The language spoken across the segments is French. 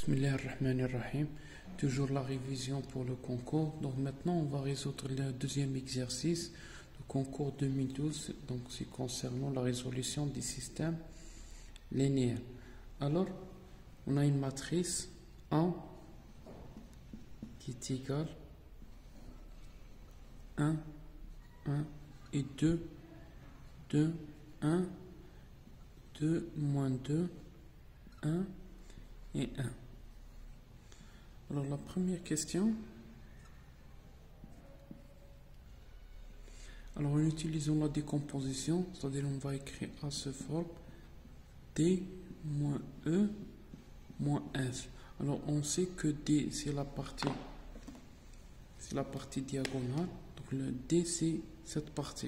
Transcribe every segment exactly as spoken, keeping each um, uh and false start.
Bismillah ar-Rahman ar-Rahim. Toujours la révision pour le concours. Donc maintenant, on va résoudre le deuxième exercice du concours deux mille douze. Donc c'est concernant la résolution des systèmes linéaires. Alors, on a une matrice un qui est égale un, un et deux, deux, un, deux, moins deux, un et un. Alors la première question, alors en utilisant la décomposition, c'est-à-dire on va écrire à ce forme D moins E moins F. Alors on sait que D c'est la partie c'est la partie diagonale, donc le D c'est cette partie.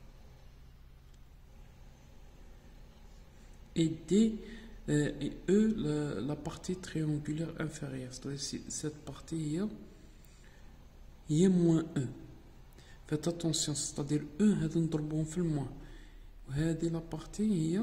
Et D euh, et E la, la partie triangulaire inférieure, c'est-à-dire cette partie hier, il y a moins E. Faites attention, c'est-à-dire E هذا نضربهم في الموان وهذه la partie هي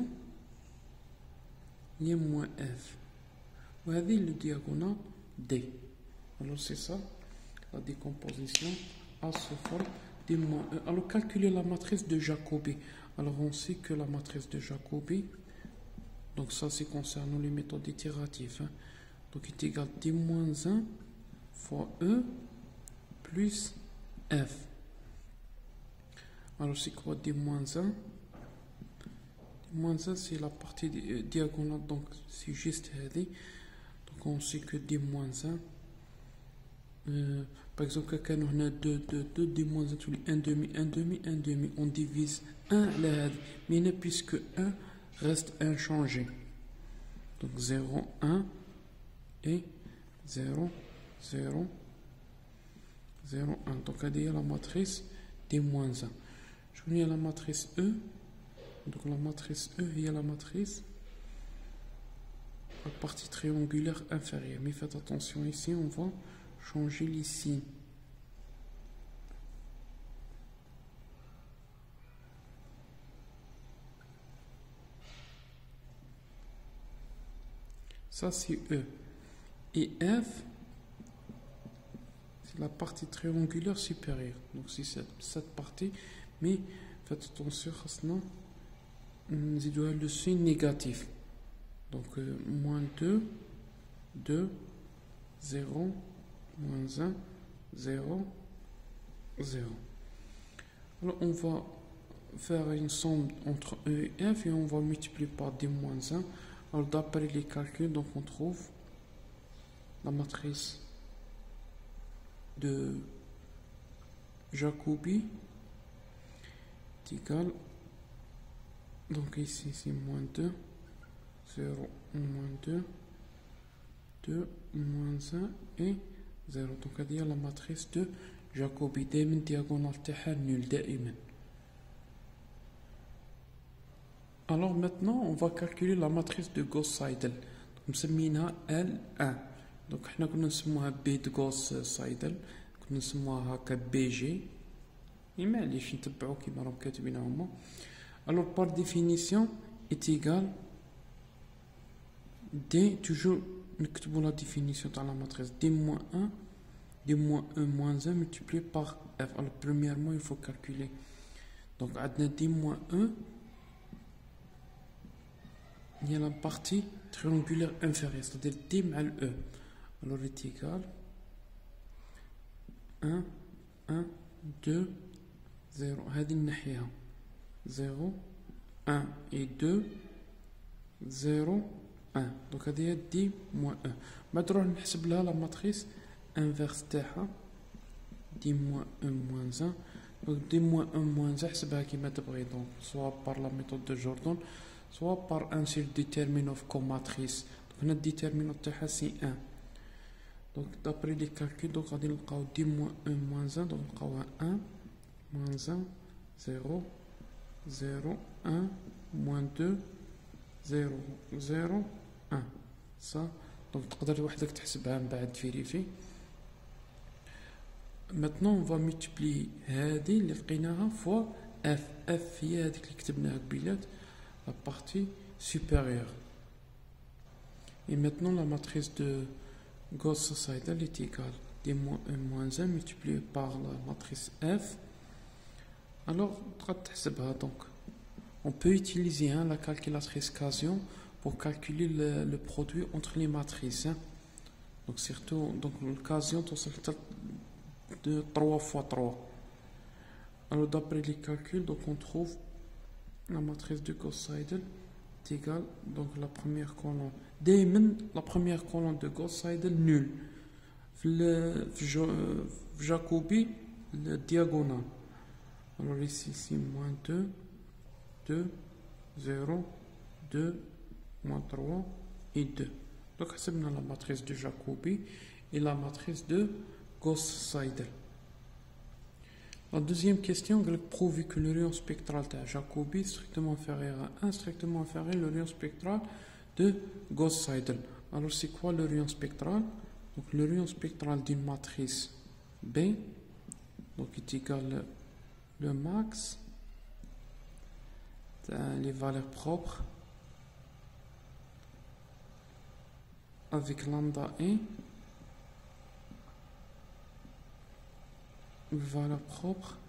هي moins F وهذه le diagonale D. Alors c'est ça la décomposition à ce forme D moins E. Alors calculer la matrice de Jacobi. Alors on sait que la matrice de Jacobi, donc ça c'est concernant les méthodes itératives, hein. Donc il est égal à D moins un fois E plus F. Alors c'est quoi D moins un? D moins un c'est la partie di diagonale, donc c'est juste هذه. Donc on sait que D moins un, euh, par exemple quand on a deux, deux, deux, D moins un tous les un demi, un demi, un demi, on divise un là, mais puisque un reste inchangé. Donc zéro, un et zéro, zéro, zéro, un. Donc il y a la matrice D moins un. Je vais à la matrice E. Donc la matrice E, il y a la matrice la partie triangulaire inférieure. Mais faites attention ici, on va changer les signes. Ça c'est E. Et F, c'est la partie triangulaire supérieure. Donc c'est cette, cette partie. Mais faites attention, nous avons le signe négatif. Donc euh, moins deux, deux, zéro, moins un, zéro, zéro. Alors on va faire une somme entre E et F et on va multiplier par D moins un. Alors d'après les calculs, donc on trouve la matrice de Jacobi est égale, donc ici c'est moins deux, zéro, moins deux, deux, moins un et zéro. Donc هذه la matrice de Jacobi. دائما diagonale تاعها nul دائما. Alors maintenant, on va calculer la matrice de Gauss-Seidel. نسمينها L un. Donc احنا كنا نسموها B de Gauss-Seidel. كنا نسموها هكا بي جي. معليش نتبعو كيما راهم كاتبينها هما. Alors par définition est égal D, toujours نكتبو la définition dans la matrice D moins un, D moins un moins un multiplié par F. Alors premièrement, il faut calculer. Donc عندنا D moins un, il y a la partie triangulaire inférieure, c'est-à-dire D مع le E. Alors est égal un, un, deux, zéro. هذه الناحية zéro, un et deux, zéro, un. Donc هذه D moins un. بعد نروح نحسب لها la matrice inverse تاعها D moins un moins un. Donc D moins un moins un حسبها كيما تبغي. Donc soit par la méthode de Jordan, soit par un seul déterminant comme matrice. Donc هنا déterminant تاعها c'est un. Donc d'après les calculs, donc غادي نلقاو D moins un moins un. Donc نلقاوها un moins un, zéro, zéro, un, moins deux, zéro, zéro, un. Ça, donc تقدر وحدك تحسبها من بعد vérifier. Maintenant on va multiplier هذه اللي لقيناها fois F. F هي هذيك اللي كتبناها قبيلات la partie supérieure. Et maintenant, la matrice de Gauss-Seidel est égale d moins un moins un multiplié par la matrice F. Alors, donc, on peut utiliser hein, la calculatrice Casio pour calculer le, le produit entre les matrices. Hein. Donc, surtout, donc, le Casio, de trois fois trois. Alors, d'après les calculs, donc, on trouve la matrice de Gauss-Seidel est égale, donc, la première colonne. D'ailleurs, la première colonne de Gauss-Seidel nulle. Le Jacobi, le diagonal. Alors ici, ici, moins deux, deux, zéro, deux, moins trois et deux. Donc, c'est la matrice de Jacobi et la matrice de Gauss-Seidel. La deuxième question, prouve que le rayon spectral de Jacobi est strictement inférieur à un, strictement inférieur au rayon spectral de Gauss-Seidel. Alors, c'est quoi le rayon spectral? Donc, le rayon spectral d'une matrice B donc, est égal le max, les valeurs propres, avec lambda un, les valeurs propres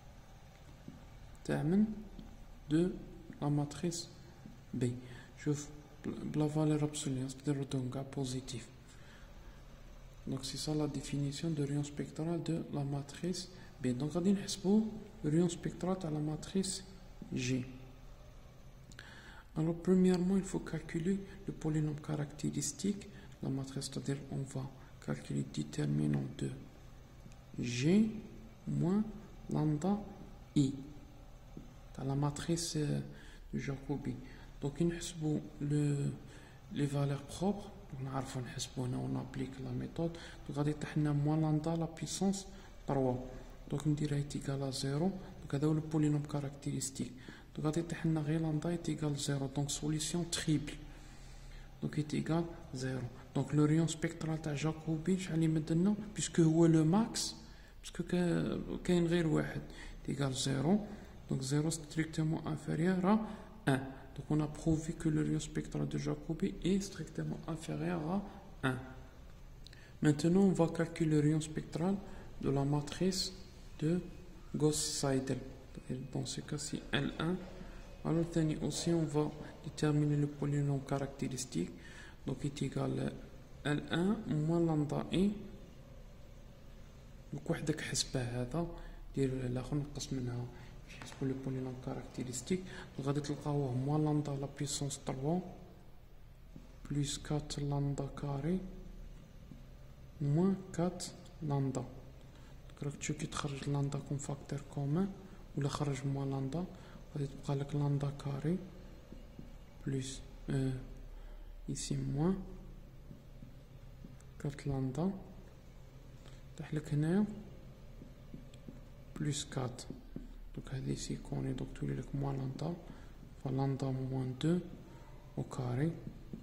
de la matrice B. Je la valeur absolue, c'est-à-dire donc positif. Donc c'est ça la définition de rayon spectral de la matrice B. Donc on va le rayon spectral de la matrice G. Alors premièrement, il faut calculer le polynôme caractéristique de la matrice, c'est-à-dire on va calculer le déterminant de G moins lambda I dans la matrice de Jacobi. Donc on va le les valeurs propres. On applique la méthode. Donc, on a moins lambda la puissance trois. Donc, on dirait est égal à zéro. Donc, c'est le polynôme caractéristique. Donc, on a lambda est égal à zéro. Donc, solution triple. Donc, est égal à zéro. Donc, le rayon spectral de Jacobi, puisque c'est le max, puisque il y a un rayon est égal à zéro. Donc, zéro strictement inférieur à un. Donc on a prouvé que le rayon spectral de Jacobi est strictement inférieur à un. Maintenant, on va calculer le rayon spectral de la matrice de Gauss-Seidel. Dans ce cas-ci, L un. Alors, aussi, on va déterminer le polynôme caractéristique. Donc, est égal à L un moins lambda I. Donc, وحدك حسبها هذا دير الآخر نقص منها. Pour le polynôme caractéristique, donc on va moins lambda la puissance trois plus quatre lambda carré moins quatre lambda. Donc tu qui تخرج lambda comme facteur commun ou la خرج moins lambda, va تبقى لك lambda carré plus euh, ici moins quatre lambda تحلك هنا plus quatre. Donc ici qu'on est donc tous les moins lambda, lambda moins deux au carré.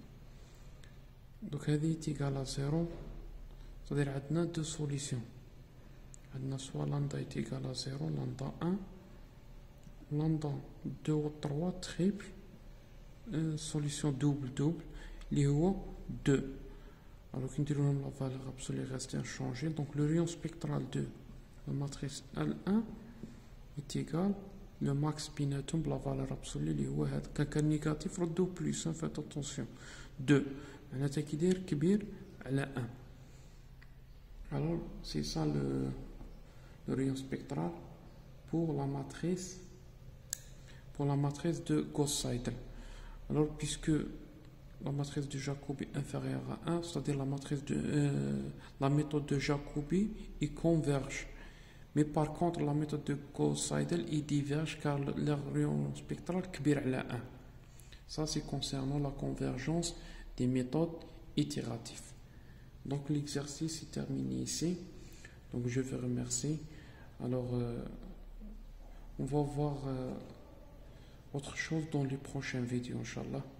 Donc هذه est égal à zéro. C'est-à-dire عندنا deux solutions. عندنا soit lambda est égal à zéro, lambda un, lambda deux ou trois triple, euh, solution double double, اللي هو deux. Alors qu'on dirait la valeur absolue reste inchangée. Donc le rayon spectral de la matrice L un est égal le max binatum de la valeur absolue اللي هو هذا كان négatif ردو plus. Faites attention. deux معناتها كي داير كبير على un. Alors c'est ça le, le rayon spectral pour la matrice pour la matrice de Gauss-Seidel. Alors puisque la matrice de Jacobi est inférieure à un, c'est-à-dire la matrice de euh, la méthode de Jacobi il converge. Mais par contre, la méthode de Gauss-Seidel il diverge car le rayon spectral kbir ala un. Ça, c'est concernant la convergence des méthodes itératives. Donc, l'exercice est terminé ici. Donc, je vous remercie. Alors, euh, on va voir euh, autre chose dans les prochaines vidéos, Inch'Allah.